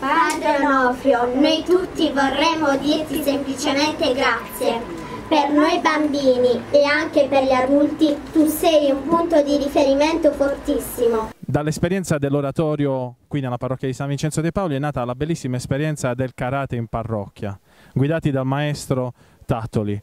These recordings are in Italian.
Padre Onofrio, noi tutti vorremmo dirti semplicemente grazie. Per noi bambini e anche per gli adulti tu sei un punto di riferimento fortissimo. Dall'esperienza dell'oratorio qui nella parrocchia di San Vincenzo de' Pauli è nata la bellissima esperienza del karate in parrocchia, guidati dal maestro Tattoli.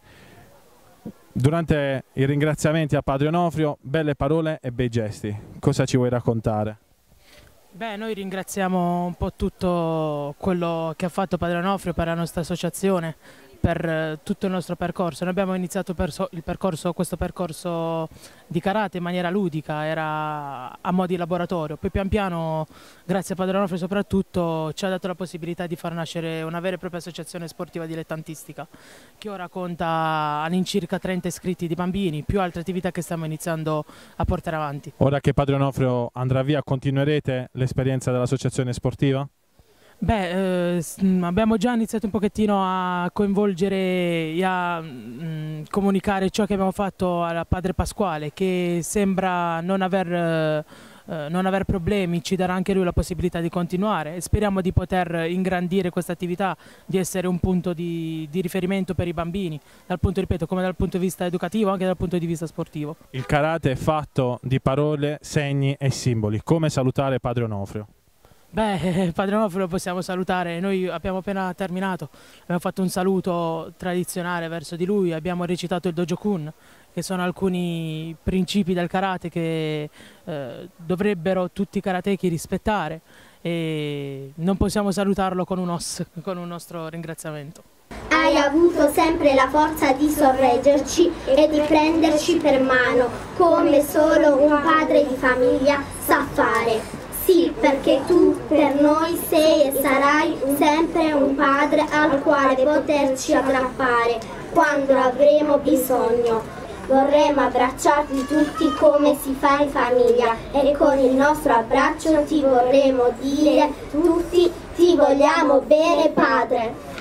Durante i ringraziamenti a Padre Onofrio, belle parole e bei gesti. Cosa ci vuoi raccontare? Beh, noi ringraziamo un po' tutto quello che ha fatto Padre Onofrio per la nostra associazione, per tutto il nostro percorso. Noi abbiamo iniziato questo percorso di karate in maniera ludica, era a mo' di laboratorio, poi pian piano, grazie a Padre Onofrio soprattutto, ci ha dato la possibilità di far nascere una vera e propria associazione sportiva dilettantistica, che ora conta all'incirca 30 iscritti di bambini, più altre attività che stiamo iniziando a portare avanti. Ora che Padre Onofrio andrà via, continuerete l'esperienza dell'associazione sportiva? Beh, abbiamo già iniziato un pochettino a coinvolgere e a comunicare ciò che abbiamo fatto al Padre Pasquale, che sembra non aver problemi, ci darà anche lui la possibilità di continuare e speriamo di poter ingrandire questa attività, di essere un punto di riferimento per i bambini, ripeto, come dal punto di vista educativo, anche dal punto di vista sportivo. Il karate è fatto di parole, segni e simboli. Come salutare Padre Onofrio? Beh, Padre Onofrio lo possiamo salutare, noi abbiamo appena terminato, abbiamo fatto un saluto tradizionale verso di lui, abbiamo recitato il Dojo-kun, che sono alcuni principi del karate che dovrebbero tutti i karateki rispettare, e non possiamo salutarlo con un nostro ringraziamento. Hai avuto sempre la forza di sorreggerci e di prenderci per mano, come solo un padre di famiglia sa fare. Sì, perché tu per noi sei e sarai sempre un padre al quale poterci aggrappare quando avremo bisogno. Vorremmo abbracciarti tutti come si fa in famiglia e con il nostro abbraccio ti vorremmo dire tutti ti vogliamo bene padre.